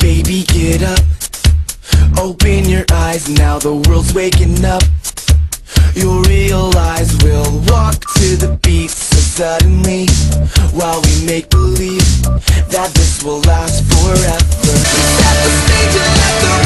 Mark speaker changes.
Speaker 1: Baby, get up, open your eyes, now the world's waking up. You'll realize we'll walk to the beat so suddenly, while we make believe that this will last forever. Set the stage and let the